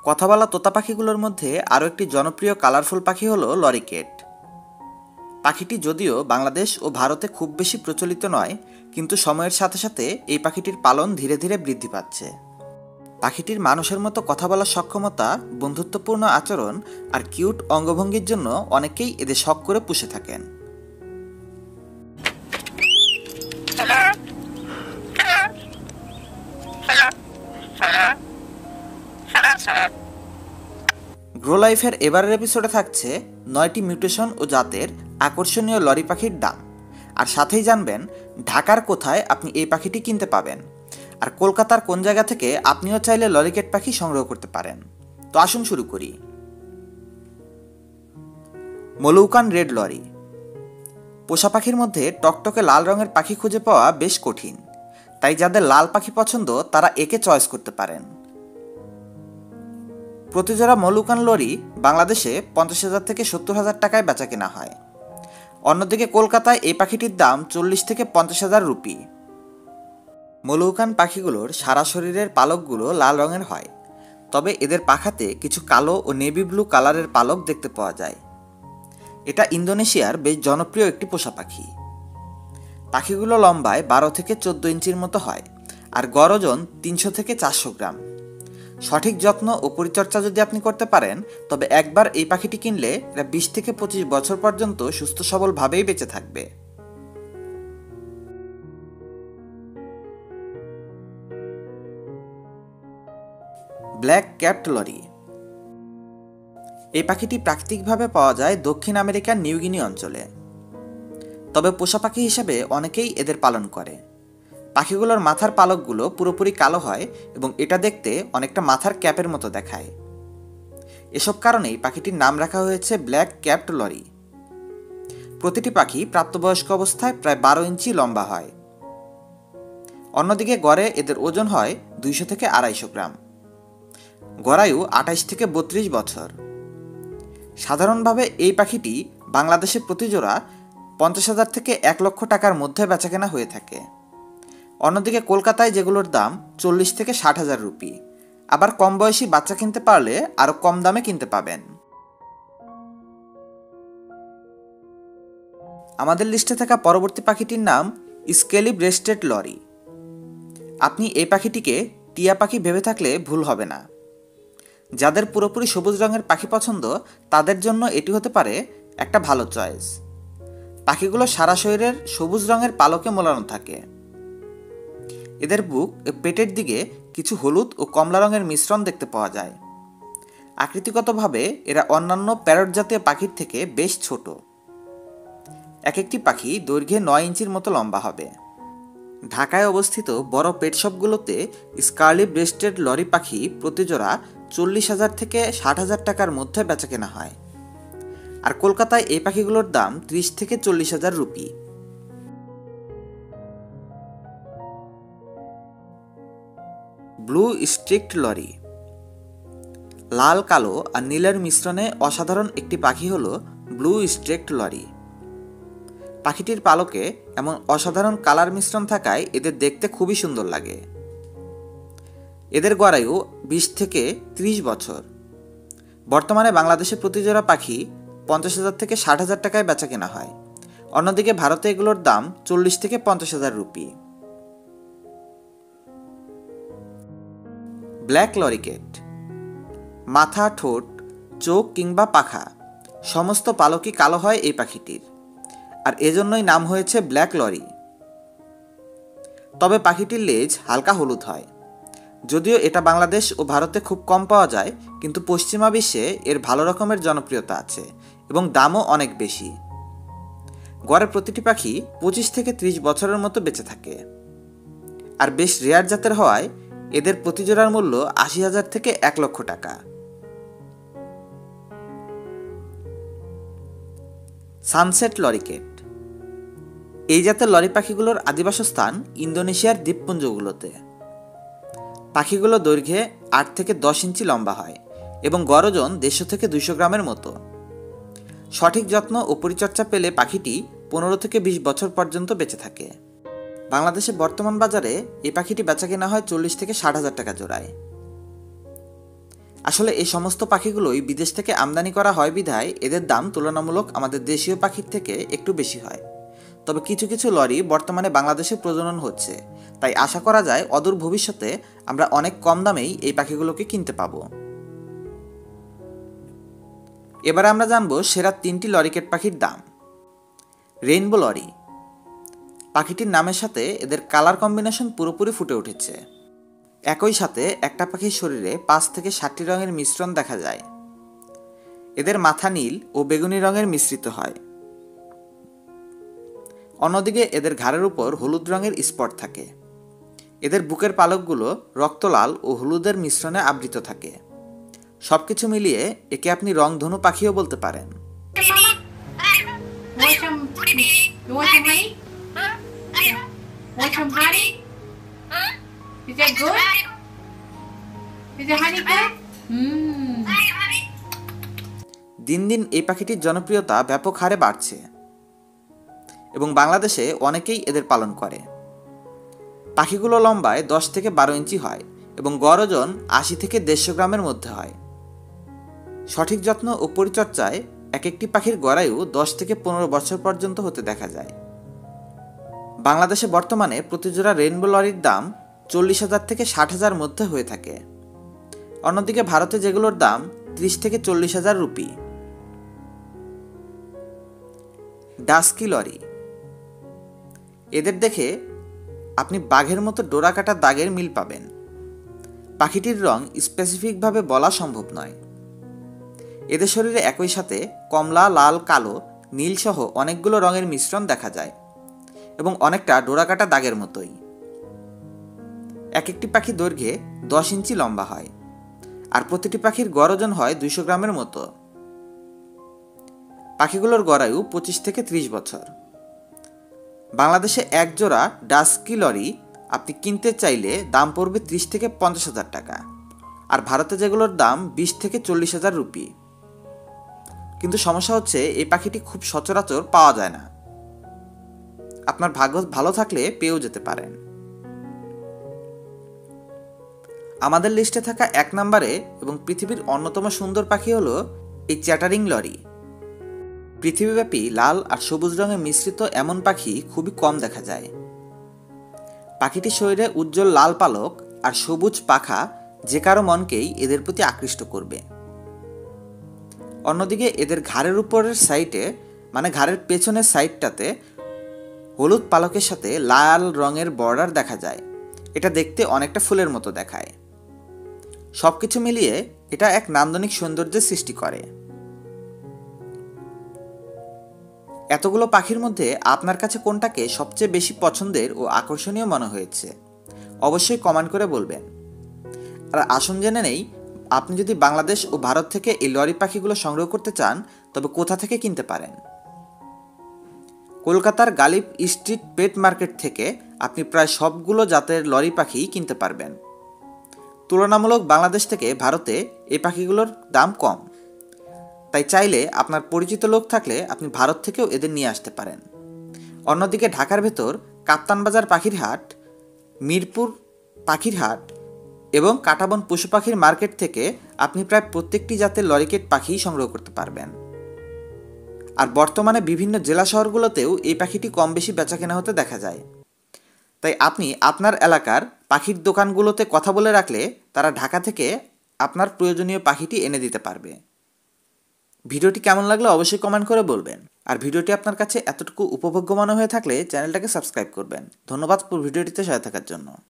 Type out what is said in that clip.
কথা বলা তোতা পাখিগুলোর মধ্যে আরও একটি জনপ্রিয় কালারফুল পাখি হলো লরিকেট। পাখিটি যদিও বাংলাদেশ ও ভারতে খুব বেশি প্রচলিত নয়, কিন্তু সময়ের সাথে সাথে এই পাখিটির পালন ধীরে ধীরে বৃদ্ধি পাচ্ছে। পাখিটির মানুষের মতো কথা বলার সক্ষমতা, বন্ধুত্বপূর্ণ আচরণ আর কিউট অঙ্গভঙ্গির জন্য অনেকেই এদের শখ করে পুষে থাকেন। গ্রো লাইফের এবারের এপিসোডে থাকছে 9টি মিউটেশন ও জাতের আকর্ষণীয় লরি পাখির দাম, আর সাথেই জানবেন ঢাকার কোথায় আপনি এই পাখিটি কিনতে পাবেন, আর কলকাতার কোন জায়গা থেকে আপনিও চাইলে লরিকেট পাখি সংগ্রহ করতে পারেন। তো আসুন শুরু করি। Moluccan red lory. পোষা পাখির মধ্যে টকটকে লাল রঙের পাখি খুঁজে পাওয়া বেশ কঠিন, তাই যাদের লাল পাখি পছন্দ তারা একে চয়েস করতে পারেন। প্রতিজোড়া মলৌকান লরি বাংলাদেশে 50,000 থেকে 70,000 টাকায় বেচা কেনা হয়। অন্যদিকে কলকাতায় এই পাখিটির দাম 40 থেকে 50,000 রুপি। মলৌকান পাখিগুলোর সারা শরীরের পালকগুলো লাল রঙের হয়, তবে এদের পাখাতে কিছু কালো ও নেভি ব্লু কালারের পালক দেখতে পাওয়া যায়। এটা ইন্দোনেশিয়ার বেশ জনপ্রিয় একটি পোষা পাখি। পাখিগুলো লম্বায় 12 থেকে 14 ইঞ্চির মতো হয়, আর গড় ওজন 300 থেকে 400 গ্রাম। সঠিক যত্ন ও পরিচর্যা যদি আপনি করতে পারেন, তবে একবার এই পাখিটি কিনলে এরা 20 থেকে 25 বছর পর্যন্ত সুস্থ সবলভাবেই বেঁচে থাকবে। Black capped lory. এই পাখিটি প্রাকৃতিকভাবে পাওয়া যায় দক্ষিণ আমেরিকার নিউগিনি অঞ্চলে, তবে পোষা পাখি হিসেবে অনেকেই এদের পালন করে। পাখিগুলোর মাথার পালকগুলো পুরোপুরি কালো হয় এবং এটা দেখতে অনেকটা মাথার ক্যাপের মতো দেখায়। এসব কারণেই পাখিটির নাম রাখা হয়েছে ব্ল্যাক ক্যাপড লরি। প্রতিটি পাখি প্রাপ্তবয়স্ক অবস্থায় প্রায় 12 ইঞ্চি লম্বা হয়। অন্যদিকে গড়ে এদের ওজন হয় 200 থেকে 250 গ্রাম। গড়ায়ু 28 থেকে 32 বছর। সাধারণভাবে এই পাখিটি বাংলাদেশে প্রতিজোড়া 50,000 থেকে 1 লক্ষ টাকার মধ্যে বেচাকেনা হয়ে থাকে। অন্যদিকে কলকাতায় যেগুলোর দাম 40 থেকে 60,000 রুপি। আবার কম বয়সী বাচ্চা কিনতে পারলে আরও কম দামে কিনতে পাবেন। আমাদের লিস্টে থাকা পরবর্তী পাখিটির নাম স্কেলি ব্রেস্টেড লরি। আপনি এই পাখিটিকে টিয়া পাখি ভেবে থাকলে ভুল হবে না। যাদের পুরোপুরি সবুজ রঙের পাখি পছন্দ তাদের জন্য এটি হতে পারে একটা ভালো চয়েস। পাখিগুলো সারা শরীরের সবুজ রঙের পালকে মোড়ানো থাকে। এদের বুক ও পেটের দিকে কিছু হলুদ ও কমলা রঙের মিশ্রণ দেখতে পাওয়া যায়। আকৃতিগতভাবে এরা অন্যান্য প্যারট জাতীয় পাখির থেকে বেশ ছোট। এক একটি পাখি দৈর্ঘ্যে 9 ইঞ্চির মতো লম্বা হবে। ঢাকায় অবস্থিত বড় পেট শপগুলোতে স্কার্লি ব্রেস্টেড লরি পাখি প্রতিজোড়া 40,000 থেকে 60,000 টাকার মধ্যে বেচাকেনা হয়, আর কলকাতায় এই পাখিগুলোর দাম 30 থেকে 40,000 রুপি। Blue streaked lory. লাল, কালো আর নীলের মিশ্রণে অসাধারণ একটি পাখি হলো ব্লু স্ট্রিক্ট লরি। পাখিটির পালকে এমন অসাধারণ কালার মিশ্রণ থাকায় এদের দেখতে খুবই সুন্দর লাগে। এদের গড়ায়ু 20 থেকে 30 বছর। বর্তমানে বাংলাদেশে প্রতিজোড়া পাখি 50,000 থেকে 60,000 টাকায় বেচা কেনা হয়। অন্যদিকে ভারতে এগুলোর দাম 40 থেকে 50,000 রুপি। Black lorikeet. মাথা, ঠোঁট, চোখ কিংবা পাখা সমস্ত পালকই কালো হয় এই পাখিটির, আর এজন্যই নাম হয়েছে ব্ল্যাক লরি। তবে পাখিটির লেজ হালকা হলুদ হয়। যদিও এটা বাংলাদেশ ও ভারতে খুব কম পাওয়া যায়, কিন্তু পশ্চিমা বিশ্বে এর ভালো রকমের জনপ্রিয়তা আছে এবং দামও অনেক বেশি। গড়ে প্রতিটি পাখি 25 থেকে 30 বছরের মতো বেঁচে থাকে, আর বেশ রেয়ার জাতের হওয়ায় এদের প্রতিজোড়ার মূল্য 80,000 থেকে 1 লক্ষ টাকা। Sunset lorikeet. এই জাতের লরি পাখিগুলোর আদিবাসস্থান ইন্দোনেশিয়ার দ্বীপপুঞ্জগুলোতে। পাখিগুলো দৈর্ঘ্যে 8 থেকে 10 ইঞ্চি লম্বা হয় এবং গড় ওজন 150 থেকে 200 গ্রামের মতো। সঠিক যত্ন ও পরিচর্যা পেলে পাখিটি 15 থেকে 20 বছর পর্যন্ত বেঁচে থাকে। বাংলাদেশে বর্তমান বাজারে এই পাখিটি বেচাকেনা হয় 40 থেকে 60,000 টাকা জোড়ায়। আসলে এই সমস্ত পাখিগুলোই বিদেশ থেকে আমদানি করা হয় বিধায় এদের দাম তুলনামূলক আমাদের দেশীয় পাখির থেকে একটু বেশি হয়। তবে কিছু কিছু লরি বর্তমানে বাংলাদেশে প্রজনন হচ্ছে, তাই আশা করা যায় অদূর ভবিষ্যতে আমরা অনেক কম দামেই এই পাখিগুলোকে কিনতে পাবো। এবার আমরা জানবো সেরা 3টি লরিকেট পাখির দাম। Rainbow lory. পাখিটির নামের সাথে এদের কালার কম্বিনেশন পুরোপুরি ফুটে উঠেছে। একই সাথে একটা পাখির শরীরে 5 থেকে 7টি রঙের মিশ্রণ দেখা যায়। এদের মাথা নীল ও বেগুনি রঙের মিশ্রিত হয়। অন্যদিকে এদের ঘাড়ের উপর হলুদ রঙের স্পট থাকে। এদের বুকের পালকগুলো রক্তলাল ও হলুদের মিশ্রণে আবৃত থাকে। সবকিছু মিলিয়ে একে আপনি রংধনু পাখিও বলতে পারেন। দিন দিন এই পাখিটির জনপ্রিয়তা ব্যাপক হারে বাড়ছে এবং বাংলাদেশে অনেকেই এদের পালন করে। পাখিগুলো লম্বায় 10 থেকে 12 ইঞ্চি হয় এবং গড় ওজন 80 থেকে 150 গ্রামের মধ্যে হয়। সঠিক যত্ন ও পরিচর্যায় এক একটি পাখির গড়ায়ু 10 থেকে 15 বছর পর্যন্ত হতে দেখা যায়। বাংলাদেশে বর্তমানে প্রতিজোড়া রেইনবো লরির দাম 40,000 থেকে 60,000 মধ্যে হয়ে থাকে। অন্যদিকে ভারতে যেগুলোর দাম 30 থেকে 40,000 রুপি। Dusky lorry. এদের দেখে আপনি বাঘের মতো ডোরা কাটা দাগের মিল পাবেন। পাখিটির রং স্পেসিফিকভাবে বলা সম্ভব নয়। এদের শরীরে একই সাথে কমলা, লাল, কালো, নীল সহ অনেকগুলো রঙের মিশ্রণ দেখা যায় এবং অনেকটা ডোরা কাটা দাগের মতোই। এক একটি পাখি দৈর্ঘ্যে 10 ইঞ্চি লম্বা হয় আর প্রতিটি পাখির গড় ওজন হয় 200 গ্রামের মতো। পাখিগুলোর গড়ায়ু 25 থেকে 30 বছর। বাংলাদেশে এক জোড়া ডাস্কি লরি আপনি কিনতে চাইলে দাম পড়বে 30 থেকে 50,000 টাকা, আর ভারতে যেগুলোর দাম 20 থেকে 40,000 রুপি। কিন্তু সমস্যা হচ্ছে এই পাখিটি খুব সচরাচর পাওয়া যায় না। আপনার ভাগ্য ভালো থাকলে পেয়েও যেতে পারেন। আমাদের লিস্টে থাকা 1 নম্বরে এবং পৃথিবীর অন্যতম সুন্দর পাখি হলো এই চ্যাটারিং লরি। পৃথিবীব্যাপী লাল আর সবুজ রঙে মিশ্রিত এমন পাখি খুবই কম দেখা যায়। পাখিটির শরীরে উজ্জ্বল লাল পালক আর সবুজ পাখা যে কারো মনকেই এদের প্রতি আকৃষ্ট করবে। অন্যদিকে এদের ঘাড়ের উপরের সাইডে, মানে ঘাড়ের পেছনের সাইডটাতে হলুদ পালকের সাথে লাল রঙের বর্ডার দেখা যায়। এটা দেখতে অনেকটা ফুলের মতো দেখায়। সবকিছু মিলিয়ে এটা এক নান্দনিক সৌন্দর্যের সৃষ্টি করে। এতগুলো পাখির মধ্যে আপনার কাছে কোনটাকে সবচেয়ে বেশি পছন্দের ও আকর্ষণীয় মনে হয়েছে অবশ্যই কমেন্ট করে বলবেন। আর আসুন জেনে নেই, আপনি যদি বাংলাদেশ ও ভারত থেকে এই লরি পাখিগুলো সংগ্রহ করতে চান তবে কোথা থেকে কিনতে পারেন। কলকাতার গালিব স্ট্রিট পেট মার্কেট থেকে আপনি প্রায় সবগুলো জাতের লরি পাখি কিনতে পারবেন। তুলনামূলক বাংলাদেশ থেকে ভারতে এই পাখিগুলোর দাম কম, তাই চাইলে আপনার পরিচিত লোক থাকলে আপনি ভারত থেকেও এদের নিয়ে আসতে পারেন। অন্যদিকে ঢাকার ভেতর কাপ্তান বাজার পাখির হাট, মিরপুর পাখির হাট এবং কাঁটাবন পশু পাখির মার্কেট থেকে আপনি প্রায় প্রত্যেকটি জাতের লরিকেট পাখি সংগ্রহ করতে পারবেন। আর বর্তমানে বিভিন্ন জেলা শহরগুলোতেও এই পাখিটি কম বেশি বেচাকেনা হতে দেখা যায়। তাই আপনি আপনার এলাকার পাখির দোকানগুলোতে কথা বলে রাখলে তারা ঢাকা থেকে আপনার প্রয়োজনীয় পাখিটি এনে দিতে পারবে। ভিডিওটি কেমন লাগলো অবশ্যই কমেন্ট করে বলবেন। আর ভিডিওটি আপনার কাছে এতটুকু উপভোগ্য মনে হয়ে থাকলে চ্যানেলটাকে সাবস্ক্রাইব করবেন। ধন্যবাদ ভিডিওটিতে সহায় থাকার জন্য।